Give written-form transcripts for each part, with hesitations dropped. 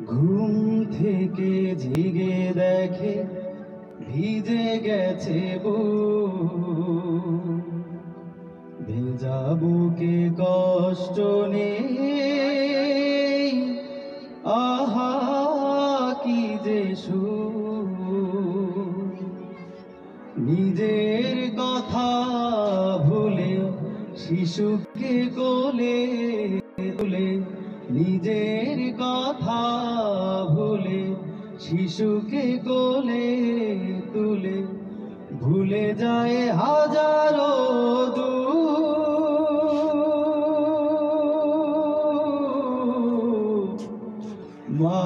ঘুম থেকে জেগে দেখে ভিজে গেছে ভেজা বুকে কষ্ট নেই। আহা কি যে নিজের কথা ভুলে শিশুকে কোলে তুলে, নিজের কথা ভুলে শিশুকে কোলে তুলে ভুলে যায় হাজারো মা।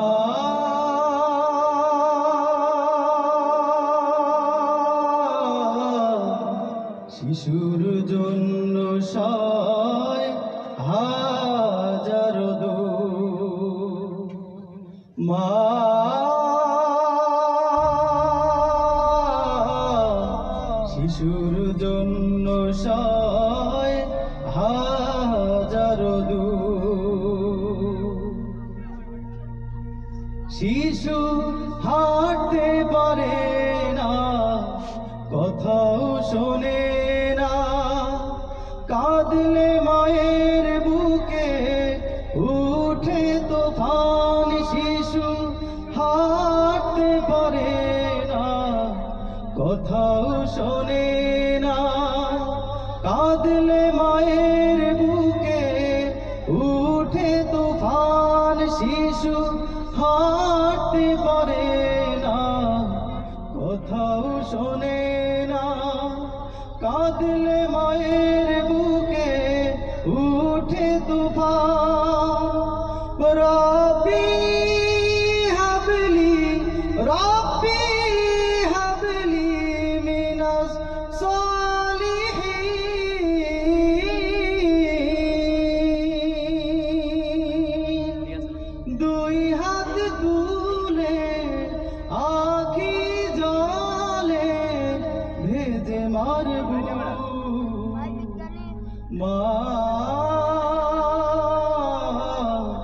শিশুর জন্য সয় হাজার মা। শিশুর জন্য সয় হাজার শিশু হাঁটতে পারে না, কথাও শোনে না, কাঁদলে মায়ের বুকে উঠে তুফান। শিশু হাঁটতে পারে না, কথাও শোনে না, কাঁদলে মায়ের বুকে উঠে তুফান। শিশু হাঁটতে পারে না, কথাও শোনে না, কাঁদলে মায়ের বুকে উঠে তুফান। রব্বি হাবলি রব্বি হাবলি মিনাস সালিহিন। দুই হাত তুলে আখি জলে ভেজে মারব মা।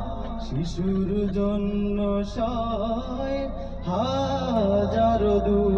শিশুর জন্য সয় হাজার